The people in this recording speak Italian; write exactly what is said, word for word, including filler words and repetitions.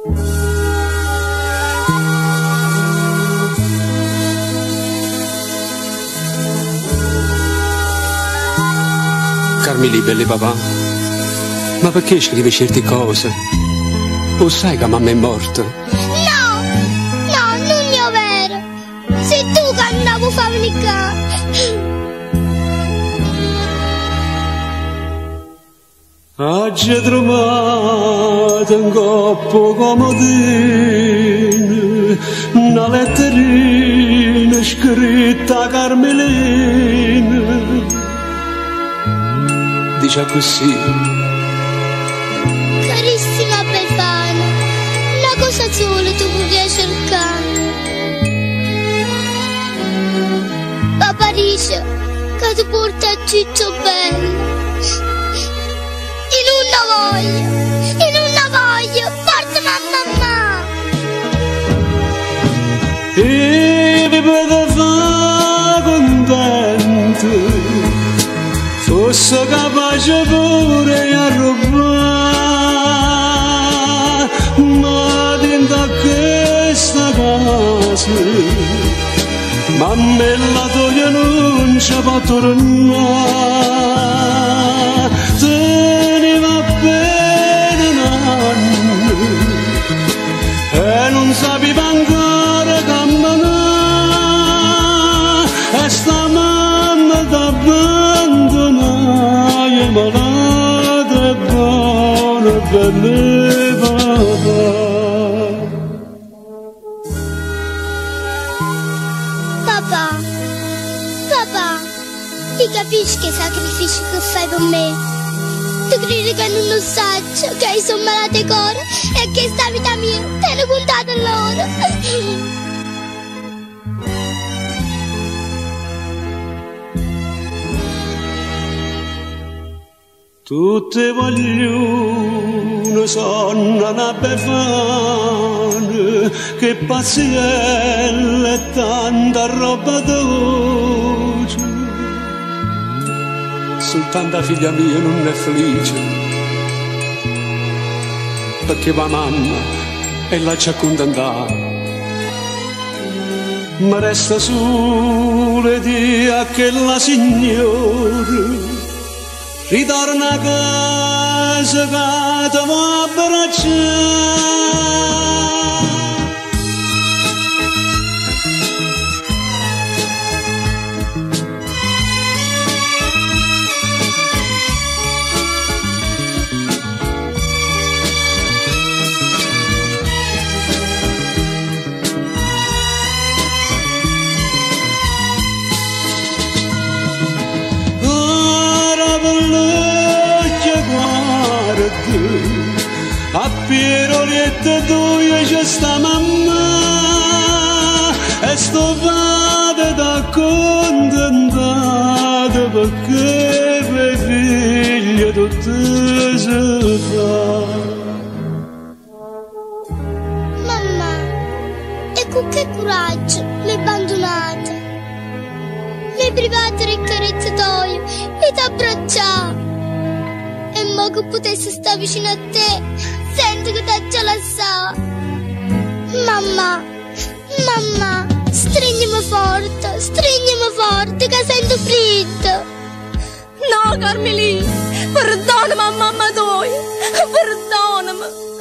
Carmeli, belle papà, ma perché scrivi certe cose? O sai che mamma è morta? No, no, non è vero. Sei tu che andavo a fabbricare. Oggi trovato un coppo comodino, una letterina scritta a Carmelina. Dice così: carissima Befana, una cosa sola tu puoi cercare. Papà dice che ti porta a Ciccio bello. In una voglia, in una voglia, forza mamma. E vi potete fare contento, fosse capace pure a rubare, ma dentro questa casa mamma e la toglie non ci può tornare. Te ne va bene un anno e non sapeva ancora camminare, e sta mamma t'abbandonai, è malata e buona e belle papà. Papà, papà, ti capisci che sacrifici che fai per me? Tu credi che non lo saggio, che io sono malata di cuore e che sta vita mia te ne contate loro? Tutte vogliono sono una Befana, che paziella e tanta roba dolce. Soltanto la figlia mia non è felice, perché va mamma e la ci accontentata. Ma resta solo di che la signora ritorna a casa che ti vuoi abbracciare. A Pierolietta tua c'è sta mamma e sto vado da contentata, perché per figlia tutte si fa. Mamma, e con che coraggio mi hai abbandonata? Mi hai privato le carezze tue e ti abbracciato. E mo che potessi stare vicino a te, sento che ti già lasciato. Mamma, mamma, stringimi forte, stringimi forte, che sento freddo. No, Carmeli, perdonami a mamma tua, perdonami.